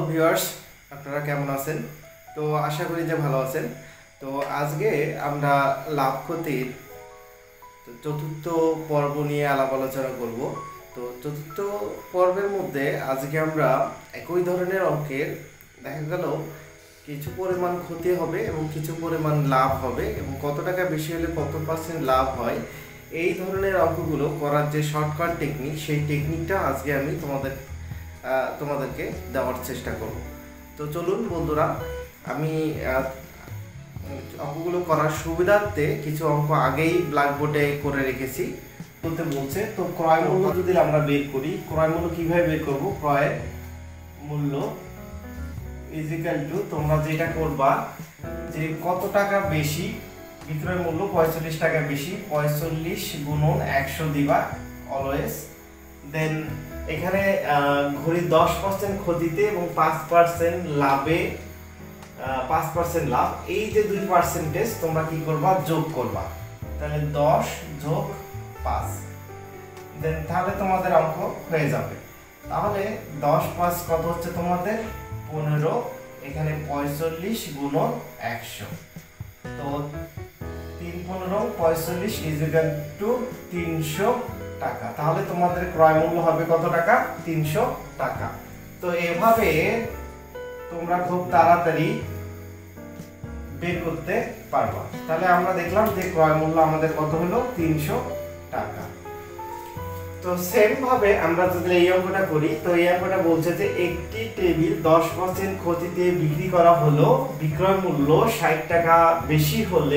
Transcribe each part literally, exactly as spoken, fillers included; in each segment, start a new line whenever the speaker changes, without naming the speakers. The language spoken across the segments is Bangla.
ভিউয়ার্স, আপনারা কেমন আছেন? তো আশা করি যে ভালো আছেন। তো আজকে আমরা লাভ ক্ষতির চতুর্থ পর্ব নিয়ে আলাপ আলোচনা করব। তো চতুর্থ পর্বের মধ্যে আজকে আমরা একই ধরনের অঙ্কের দেখা গেল কিছু পরিমাণ ক্ষতি হবে এবং কিছু পরিমাণ লাভ হবে এবং কত টাকা বেশি হলে কত পার্সেন্ট লাভ হয়, এই ধরনের অঙ্কগুলো করার যে শর্টকাট টেকনিক, সেই টেকনিকটা আজকে আমি তোমাদের তোমাদেরকে দেওয়ার চেষ্টা করব। তো চলুন বন্ধুরা, আমি অঙ্কগুলো করার সুবিধার্থে কিছু অঙ্ক আগেই ব্ল্যাকবোর্ডে করে রেখেছি। বলতে বলছে তো ক্রয় মূল্য যদি আমরা বের করি, ক্রয় মূল্য কিভাবে বের করব? ক্রয় মূল্য ইজ ইকুয়াল টু, তোমরা যেটা করবা যে কত টাকা বেশি, বিক্রয় মূল্য পঁয়তাল্লিশ টাকা বেশি, পঁয়তাল্লিশ গুণন একশো দিবা অলওয়েজ। দেন এখানে ঘড়ি দশ পার্সেন্ট ক্ষতিতে এবং পাঁচ পার্সেন্ট লাভে, পাঁচ পার্সেন্ট লাভ, এই যে দুই পার্সেন্টেজ তোমরা কি করবা? যোগ করবা। তাহলে দশ যোগ পাঁচ, দেন তাহলে তোমাদের অঙ্ক হয়ে যাবে। তাহলে দশ পাঁচ কত হচ্ছে তোমাদের? পনেরো। এখানে পঁয়তাল্লিশ গুণন একশো, তো তিন পনেরো পঁয়তাল্লিশ ইজ ইকুয়াল টু তিনশো টাকা। তাহলে তোমাদের ক্রয় মূল্য হবে কত টাকা? তিনশো টাকা। তো এভাবে তোমরা খুব তাড়াতাড়ি বের করতে পারবা। তাহলে আমরা দেখলাম যে ক্রয় মূল্য আমাদের কত হলো? তিনশো টাকা। তো সেম ভাবে আমরা যদি এই অঙ্কটা করি, তো এই অঙ্কটা বলছে যে একটি টেবিল দশ পার্সেন্ট ক্ষতিতে বিক্রি করা হলো, বিক্রয় মূল্য ষাট টাকা বেশি হলে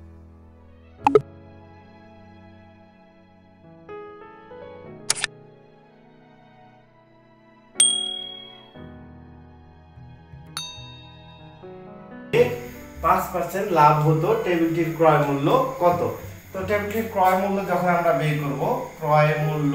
পাঁচ পার্সেন্ট লাভ হতো। টেবিলটির ক্রয় মূল্য কত? তো টেবিলটির ক্রয় মূল্য যখন আমরা বের করব, ক্রয় মূল্য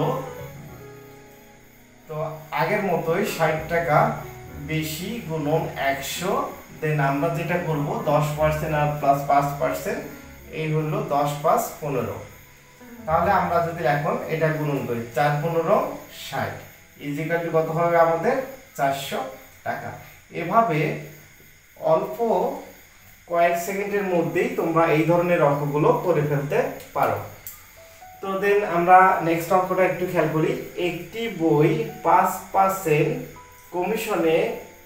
তো আগের মতোই ষাট টাকা বেশি গুণন একশো। দেন আমরা যেটা করব দশ পার্সেন্ট আর প্লাস পাঁচ পার্সেন্ট, এই হলো দশ পাঁচ পনেরো। তাহলে আমরা যদি এখন এটা গুণন করি, চার পনেরো ষাট ইজ ইকুয়াল টু কত হবে আমাদের? চারশো টাকা। এভাবে অল্প কয়েক সেকেন্ডের মধ্যেই তোমরা এই ধরনের অঙ্কগুলো করে ফেলতে পারো। তো দেন আমরা নেক্সট অঙ্কটা একটু খেয়াল করি। একটি বই পাঁচ পার্সেন্ট কমিশনে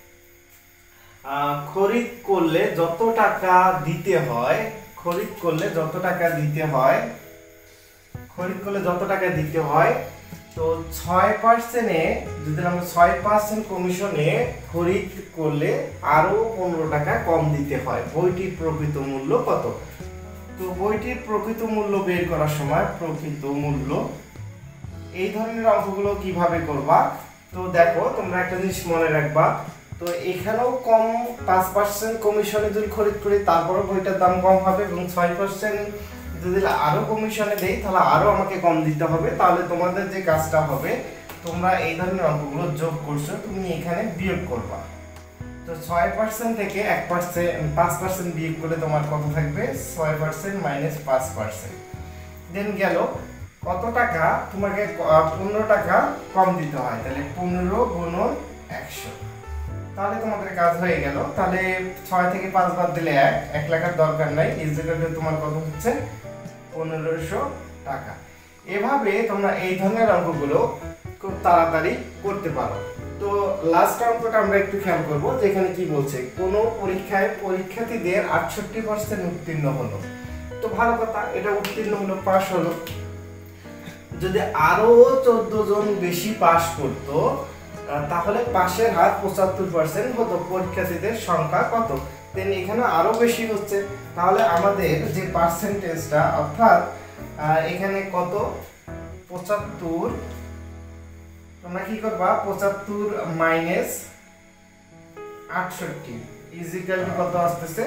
খরিদ করলে যত টাকা দিতে হয়, খরিদ করলে যত টাকা দিতে হয় খরিদ করলে যত টাকা দিতে হয় তো ছয় পার্সেন্টে যদি আমরা ছয় পার্সেন্ট কমিশনে খরিদ করলে আরো পনেরো টাকা কম দিতে হয়। বইটির প্রকৃত মূল্য কত? তো বইটির প্রকৃত মূল্য বের করার সময় প্রকৃত মূল্য, এই ধরনের অঙ্কগুলো কিভাবে করবা? তো দেখো, তোমরা একটা জিনিস মনে রাখবা, তো এখানেও কম, পাঁচ পার্সেন্ট কমিশনে যদি খরিদ করি তারপরে বইটার দাম কম হবে, এবং ছয় পার্সেন্ট যদি আরো কমিশনে দেই তাহলে আরো আমাকে কম দিতে হবে। তাহলে তোমাদের যে কাজটা হবে, তোমরা এই ধরনের অঙ্কগুলো যোগ করছো, তুমি এখানে বিয়োগ করবা। তো ছয় পার্সেন্ট থেকে এক পার্সেন্ট পাঁচ পার্সেন্ট বিয়োগ করলে তোমার কত থাকবে? ছয় পার্সেন্ট মাইনাস পাঁচ পার্সেন্ট। দেন গেল কত টাকা? তোমাকে পনেরো টাকা কম দিতে হয়। তাহলে পনেরো গুণন একশো, তাহলে তোমাদের কাজ হয়ে গেল। তাহলে ছয় থেকে পাঁচ বাদ দিলে এক, এক লেখার দরকার নাই। ইজিক্যালি তোমার কত হচ্ছে? পনেরোশো টাকা। এভাবে তোমরা এই ধরনের অঙ্কগুলো খুব তাড়াতাড়ি করতে পারো। তো লাস্ট অঙ্কটা আমরা একটু খেয়াল করবো, যেখানে কি বলছে, কোন পরীক্ষায় পরীক্ষার্থীদের আটষট্টি পার্সেন্ট উত্তীর্ণ হলো। তো ভালো কথা, এটা উত্তীর্ণ হলো, পাস হলো। যদি আরো চোদ্দ জন বেশি পাস করতো তাহলে পাশের হার পঁচাত্তর পার্সেন্ট হতো। পরীক্ষার্থীদের সংখ্যা কত? দেন এখানে আরো বেশি হচ্ছে, তাহলে আমাদের যে পার্সেন্টেজটা, অর্থাৎ এখানে কত? পঁচাত্তর। তোমরা কি করবা? পঁচাত্তর মাইনাস আটষট্টি ইজ ইকুয়াল টু কত আসতেছে?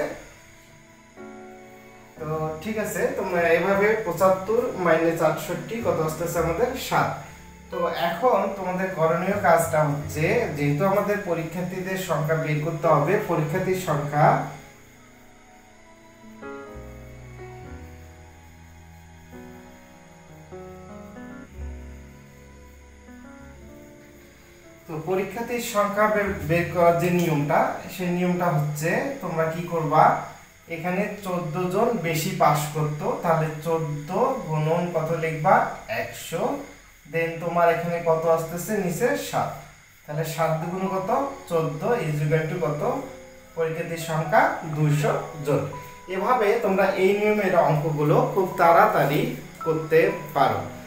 তো ঠিক আছে, তোমরা এভাবে পঁচাত্তর মাইনাস আটষট্টি কত আসতেছে আমাদের? সাত। তো এখন তোমাদের করণীয় কাজটা হচ্ছে, যেহেতু আমাদের পরীক্ষার্থীদের সংখ্যা বের করতে হবে, পরীক্ষার্থীর সংখ্যা তো তো পরীক্ষার্থীর সংখ্যা বের করার যে নিয়মটা, সেই নিয়মটা হচ্ছে তোমরা কি করবা, এখানে চোদ্দ জন বেশি পাস করতো, তাহলে চোদ্দ গুণন কত লিখবা, একশো। দেন তোমার এখানে কত আসতেছে নিচে, সাত। তাহলে সাত দুগুণ কত, চোদ্দ, ইজ ইকুয়াল টু কত, পরীক্ষার্থীর সংখ্যা দুইশো জন। এভাবে তোমরা এই নিয়মের অঙ্কগুলো খুব তাড়াতাড়ি করতে পারো।